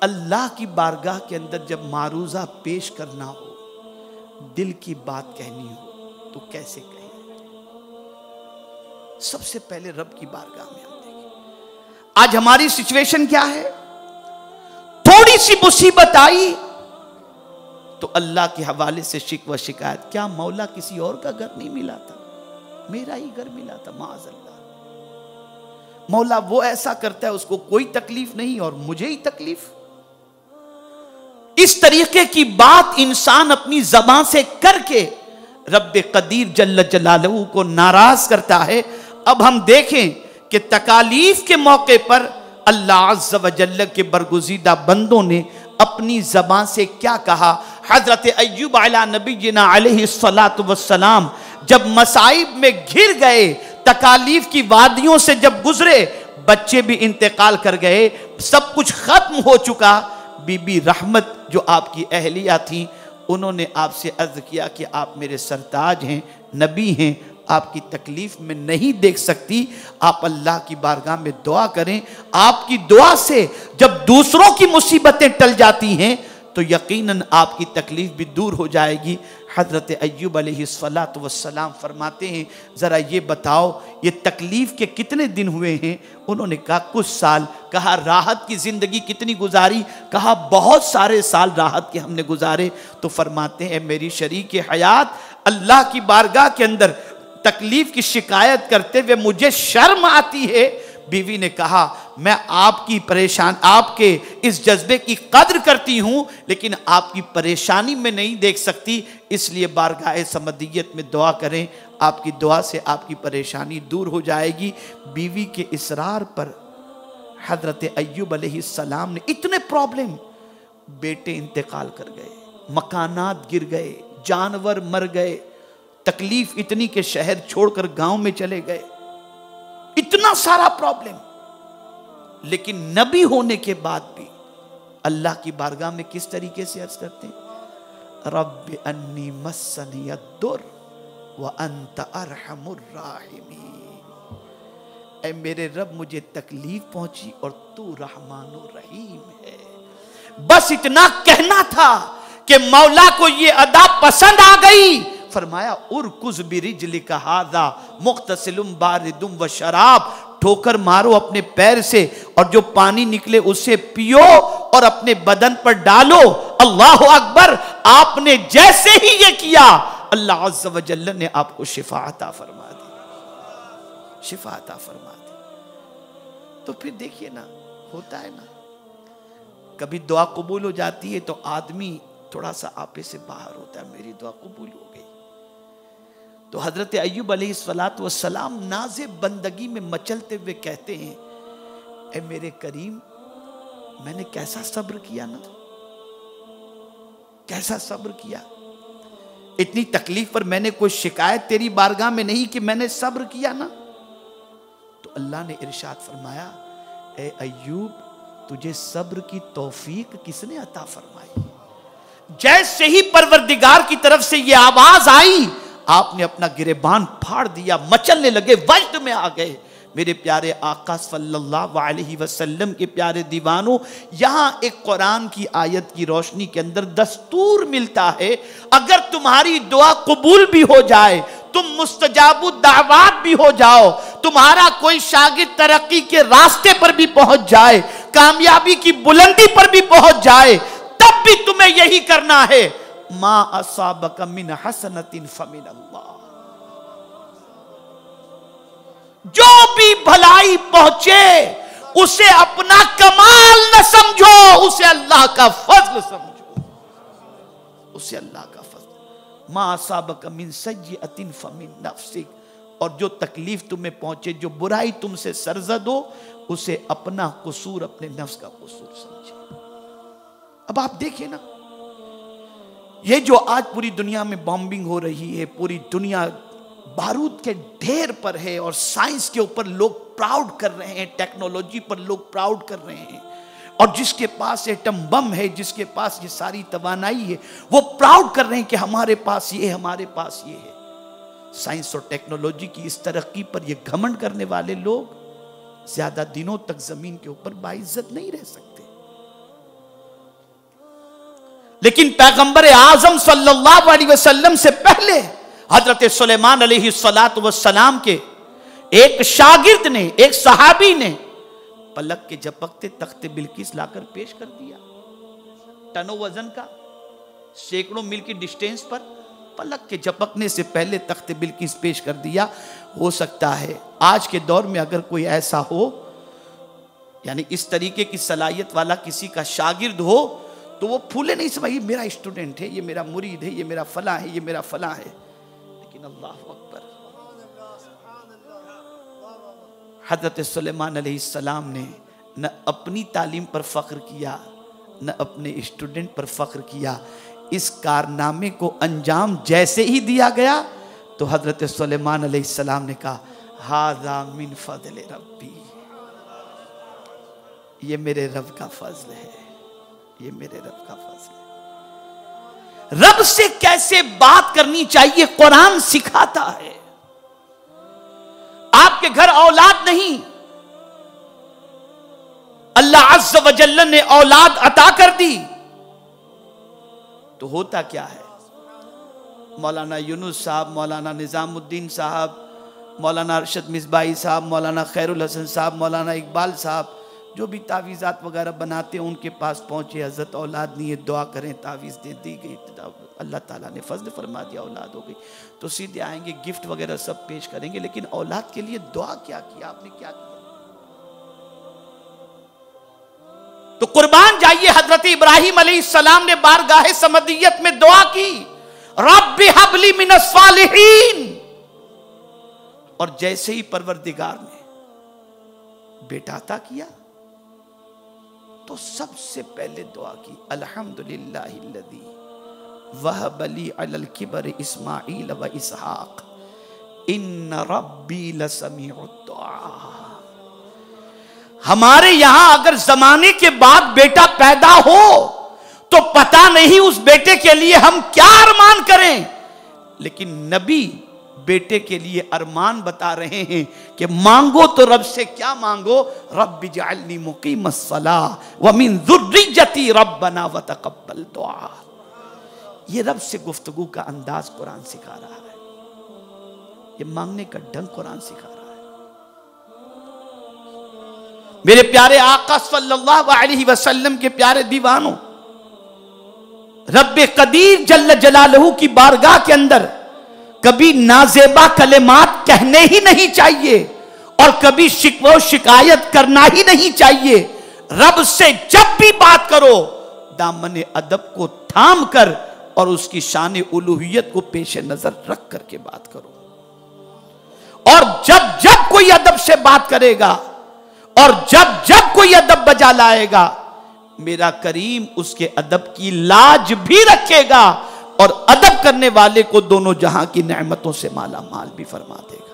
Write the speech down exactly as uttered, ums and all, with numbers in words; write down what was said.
अल्लाह की बारगाह के अंदर जब मारूजा पेश करना हो, दिल की बात कहनी हो तो कैसे कहें? सबसे पहले रब की बारगाह में हम देखें। आज हमारी सिचुएशन क्या है? थोड़ी सी मुसीबत आई तो अल्लाह के हवाले से शिकवा शिकायत, क्या मौला किसी और का घर नहीं मिला था, मेरा ही घर मिला था, माअज़ल्लाह। मौला वो ऐसा करता है उसको कोई तकलीफ नहीं और मुझे ही तकलीफ। इस तरीके की बात इंसान अपनी ज़बान से करके रब्बे कदीर जल्ल जलालहू को नाराज करता है। अब हम देखें कि तकालीफ के मौके पर अल्लाह अज़्ज़ व जल्ल के बरगुज़ीदा बंदों ने अपनी ज़बान से क्या कहा। हज़रत अय्यूब अला नबीना अलैहिस्सलातु वस्सलाम जब मसाइब में घिर गए, तकालीफ की वादियों से जब गुजरे, बच्चे भी इंतकाल कर गए, सब कुछ खत्म हो चुका, बीबी रहमत जो आपकी अहलिया थी, उन्होंने आपसे अर्ज किया कि आप मेरे सरताज हैं, नबी हैं, आपकी तकलीफ में नहीं देख सकती, आप अल्लाह की बारगाह में दुआ करें। आपकी दुआ से जब दूसरों की मुसीबतें टल जाती हैं तो यकीनन आपकी तकलीफ भी दूर हो जाएगी। हज़रत अय्यूब अलैहिस्सलातु वस्सलाम फरमाते हैं, ज़रा ये बताओ ये तकलीफ़ के कितने दिन हुए हैं? उन्होंने कहा कुछ साल। कहा राहत की ज़िंदगी कितनी गुजारी? कहा बहुत सारे साल राहत के हमने गुजारे। तो फरमाते हैं मेरी शरीक हयात, अल्लाह की बारगाह के अंदर तकलीफ़ की शिकायत करते हुए मुझे शर्म आती है। बीवी ने कहा मैं आपकी परेशान आपके इस जज्बे की कद्र करती हूं, लेकिन आपकी परेशानी में नहीं देख सकती, इसलिए बारगाह समदियत में दुआ करें, आपकी दुआ से आपकी परेशानी दूर हो जाएगी। बीवी के इसरार पर हज़रत अय्यूब अलैहिस्सलाम ने इतने प्रॉब्लम, बेटे इंतकाल कर गए, मकानात गिर गए, जानवर मर गए, तकलीफ इतनी के शहर छोड़कर गांव में चले गए, इतना सारा प्रॉब्लम, लेकिन नबी होने के बाद भी अल्लाह की बारगाह में किस तरीके से अर्ज करते हैं, रब्बि अन्नी मस्सनी अद्दुर व अंत अरहमुर राहिमीन। ऐ मेरे रब मुझे तकलीफ पहुंची और तू रहमानुर रहीम है। बस इतना कहना था कि मौला को ये अदा पसंद आ गई। फरमाया उरकुज बिरिजलिका हादा मुख्तसिलुम बारिदुम व शराब, ठोकर मारो अपने पैर से और जो पानी निकले उससे पियो और अपने बदन पर डालो। अल्लाह अकबर। आपने जैसे ही ये किया अल्लाह अज़्ज़ व जल्ल ने आपको शिफा अता फरमा दी, शिफा अता फरमा दी। तो फिर देखिए ना, होता है ना, कभी दुआ कबूल हो जाती है तो आदमी थोड़ा सा आपे से बाहर होता है, मेरी दुआ कबूल हो गई। तो हजरत अय्यूब अलैहिस्सलातु वस्सलाम नाज़े बंदगी में मचलते हुए कहते हैं, ए मेरे करीम, मैंने कैसा सब्र किया ना, कैसा सब्र किया। इतनी तकलीफ पर मैंने कोई शिकायत तेरी बारगाह में नहीं कि मैंने सब्र किया ना। तो अल्लाह ने इरशाद फरमाया, ए अय्यूब, तुझे सब्र की तौफीक किसने अता फरमाई? जैसे ही परवरदिगार की तरफ से ये आवाज आई, आपने अपना गिरेबान फाड़ दिया, मचलने लगे, वजद में आ गए। मेरे प्यारे आका सल्लल्लाहु अलैहि वसल्लम के प्यारे दीवानों, यहाँ एक कुरान की आयत की रोशनी के अंदर दस्तूर मिलता है, अगर तुम्हारी दुआ कबूल भी हो जाए, तुम मुस्तजाबु दावात भी हो जाओ, तुम्हारा कोई शागिर्द तरक्की के रास्ते पर भी पहुंच जाए, कामयाबी की बुलंदी पर भी पहुंच जाए, तब भी तुम्हें यही करना है, मा असाबक मिन हसनतिन फमिन अल्लाह। जो भी भलाई पहुंचे उसे अपना कमाल न समझो, उसे अल्लाह का फजल समझो, उसे अल्लाह का फजल। मा असाबक मिन सय्यतिन फमिन नफ्सिक, और जो तकलीफ तुम्हें पहुंचे, जो बुराई तुमसे सरजद हो, उसे अपना कसूर, अपने नफ्स का कसूर समझे। अब आप देखिए ना, ये जो आज पूरी दुनिया में बॉम्बिंग हो रही है, पूरी दुनिया बारूद के ढेर पर है और साइंस के ऊपर लोग प्राउड कर रहे हैं, टेक्नोलॉजी पर लोग प्राउड कर रहे हैं, और जिसके पास एटम बम है, जिसके पास ये सारी तवानाई है, वो प्राउड कर रहे हैं कि हमारे पास ये है, हमारे पास ये है। साइंस और टेक्नोलॉजी की इस तरक्की पर ये घमंड करने वाले लोग ज्यादा दिनों तक जमीन के ऊपर बाइज्जत नहीं रह सकते। लेकिन पैगंबर आजम सल्लल्लाहु अलैहि वसल्लम से पहले हजरत सुलेमान अलैहिस्सलातु वस्सलाम के एक शागिर्द ने, एक सहाबी ने पलक के झपकते तख्ते बिल्किस लाकर पेश कर दिया। टनों वजन का, सैकड़ों मील की डिस्टेंस पर पलक के झपकने से पहले तख्ते बिल्किस पेश कर दिया। हो सकता है आज के दौर में अगर कोई ऐसा हो, यानी इस तरीके की सलाहियत वाला किसी का शागिर्द हो, तो वो फूले नहीं समझ, ये मेरा स्टूडेंट है, ये मेरा मुरीद है, ये मेरा फला है, ये मेरा फला है। लेकिन अल्लाह अकबर, हजरत सुलेमान अलैहिस्सलाम ने न अपनी तालीम पर फख्र किया, न अपने स्टूडेंट पर फख्र किया। इस कारनामे को अंजाम जैसे ही दिया गया तो हजरत सुलेमान अलैहिस्सलाम ने कहा, हाज़ा मिन फज़ल रब्बी, ये मेरे रब का फजल है, ये मेरे रब का फजल है। रब से कैसे बात करनी चाहिए कुरान सिखाता है। आपके घर औलाद नहीं, अल्लाह अज़्ज़ व जल्ल ने औलाद अता कर दी, तो होता क्या है, मौलाना यूनुस साहब, मौलाना निजामुद्दीन साहब, मौलाना अरशद मिसबाही साहब, मौलाना खैरुल हसन साहब, मौलाना इकबाल साहब, जो भी तावीज़ात वगैरह बनाते हैं उनके पास पहुंचे, हजरत औलाद नहीं है, दुआ करें, तावीज़ दे दी गई, अल्लाह ताला ने फजल फरमा दिया, औलाद हो गई, तो सीधे आएंगे, गिफ्ट वगैरह सब पेश करेंगे, लेकिन औलाद के लिए दुआ क्या किया आपने, क्या किया? तो कुर्बान जाइए, हजरत इब्राहिम अलैहिस्सलाम ने बारगाह समदियत में दुआ की, रब्बि हबली मिनस सालिहीन, और जैसे ही परवरदिगार ने बेटा अता किया तो सबसे पहले दुआ की, अल्हम्दुलिल्लाहिल्लज़ी वहबली अलल किबर इस्माईल व इसहाक इन्न रब्बी लसमीउद दुआ। हमारे यहां अगर जमाने के बाद बेटा पैदा हो तो पता नहीं उस बेटे के लिए हम क्या अरमान करें, लेकिन नबी बेटे के लिए अरमान बता रहे हैं कि मांगो तो रब से क्या मांगो, रब्बि जअलनी मुक़ीमस्सलाह व मिन ज़ुर्रिय्यती रब्बना व तक़ब्बल दुआ। ये रब से गुफ्तगू का अंदाज कुरान सिखा रहा है, ये मांगने का ढंग कुरान सिखा रहा है। मेरे प्यारे आका सल्लल्लाहु अलैहि वसल्लम के प्यारे दीवानों, रब्बे कदीर जल्ल जलालहू की बारगाह के अंदर कभी नाजेबा कलेमात कहने ही नहीं चाहिए और कभी शिकवा शिकायत करना ही नहीं चाहिए। रब से जब भी बात करो दामन अदब को थाम कर और उसकी शान उलूहियत को पेश नजर रख करके बात करो। और जब जब कोई अदब से बात करेगा और जब जब कोई अदब बजा लाएगा, मेरा करीम उसके अदब की लाज भी रखेगा और अदब करने वाले को दोनों जहां की नेमतों से माला माल भी फरमा देगा।